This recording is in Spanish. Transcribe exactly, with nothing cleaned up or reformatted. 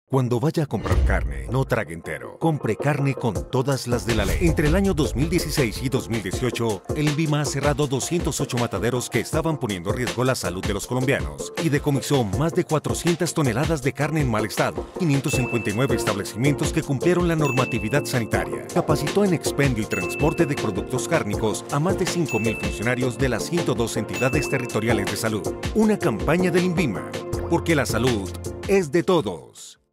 Cuando vaya a comprar carne, no trague entero. Compre carne con todas las de la ley. Entre el año dos mil dieciséis y dos mil dieciocho, el INVIMA ha cerrado doscientos ocho mataderos que estaban poniendo en riesgo la salud de los colombianos y decomisó más de cuatrocientas toneladas de carne en mal estado. quinientos cincuenta y nueve establecimientos que cumplieron la normatividad sanitaria. Capacitó en expendio y transporte de productos cárnicos a más de cinco mil funcionarios de las ciento dos entidades territoriales de salud. Una campaña del INVIMA, porque la salud es de todos.